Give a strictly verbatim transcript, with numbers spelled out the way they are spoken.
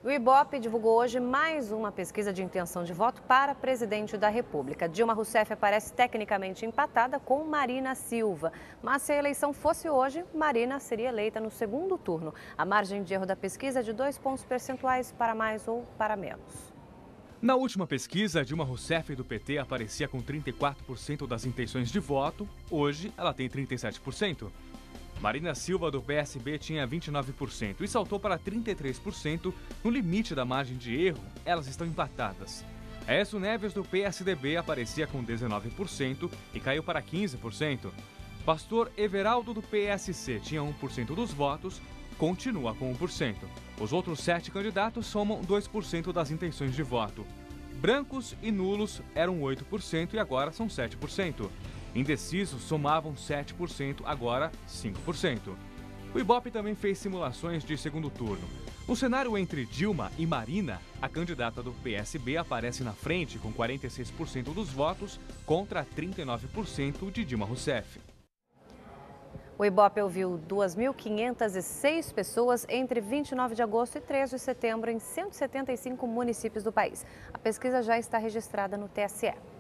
O Ibope divulgou hoje mais uma pesquisa de intenção de voto para presidente da República. Dilma Rousseff aparece tecnicamente empatada com Marina Silva. Mas se a eleição fosse hoje, Marina seria eleita no segundo turno. A margem de erro da pesquisa é de dois pontos percentuais para mais ou para menos. Na última pesquisa, Dilma Rousseff do P T aparecia com trinta e quatro por cento das intenções de voto. Hoje, ela tem trinta e sete por cento. Marina Silva, do P S B, tinha vinte e nove por cento e saltou para trinta e três por cento. No limite da margem de erro, elas estão empatadas. Aécio Neves, do P S D B, aparecia com dezenove por cento e caiu para quinze por cento. Pastor Everaldo, do P S C, tinha um por cento dos votos, continua com um por cento. Os outros sete candidatos somam dois por cento das intenções de voto. Brancos e nulos eram oito por cento e agora são sete por cento. Indecisos somavam sete por cento, agora cinco por cento. O Ibope também fez simulações de segundo turno. No cenário entre Dilma e Marina, a candidata do P S B aparece na frente com quarenta e seis por cento dos votos contra trinta e nove por cento de Dilma Rousseff. O Ibope ouviu duas mil quinhentas e seis pessoas entre vinte e nove de agosto e três de setembro em cento e setenta e cinco municípios do país. A pesquisa já está registrada no T S E.